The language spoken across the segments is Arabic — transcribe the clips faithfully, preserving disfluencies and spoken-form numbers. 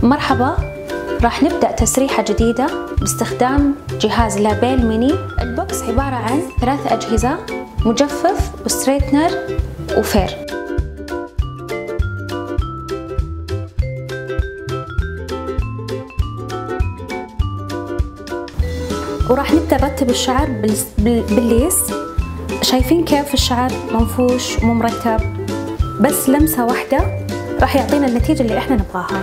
مرحبا، راح نبدأ تسريحة جديدة باستخدام جهاز لابيل ميني. البوكس عبارة عن ثلاث أجهزة: مجفف وستريتنر وفير. وراح نبدأ نرتب الشعر بالليس. شايفين كيف الشعر منفوش ومو مرتب؟ بس لمسة واحدة راح يعطينا النتيجة اللي احنا نبغاها.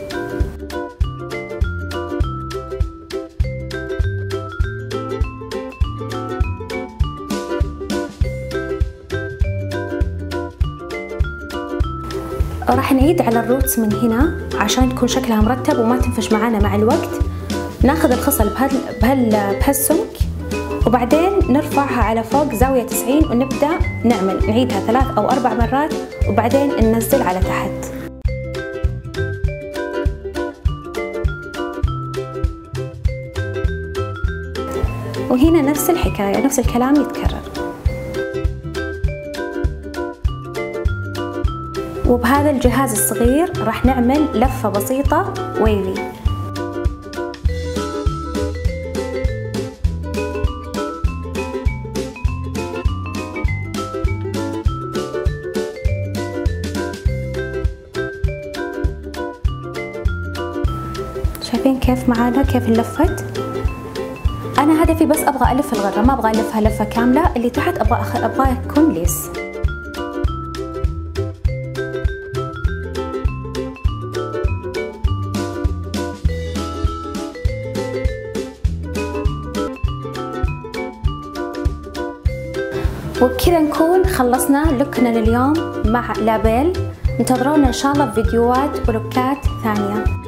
راح نعيد على الروتس من هنا عشان تكون شكلها مرتب وما تنفش معانا مع الوقت. ناخذ الخصل بهال بهال بهالسمك، وبعدين نرفعها على فوق زاوية تسعين ونبدأ نعمل نعيدها ثلاث أو أربع مرات، وبعدين ننزل على تحت. وهنا نفس الحكاية، نفس الكلام يتكرر. وبهذا الجهاز الصغير راح نعمل لفة بسيطة ويفي. شايفين كيف معانا كيف لفت؟ أنا هدفي بس أبغى ألف الغرة، ما أبغى ألفها لفة كاملة. اللي تحت أبغى أخ... أبغاه يكون ليس. وبكذا نكون خلصنا لوكنا لليوم مع لابيل. انتظرونا إن شاء الله بفيديوهات ولوكات ثانية.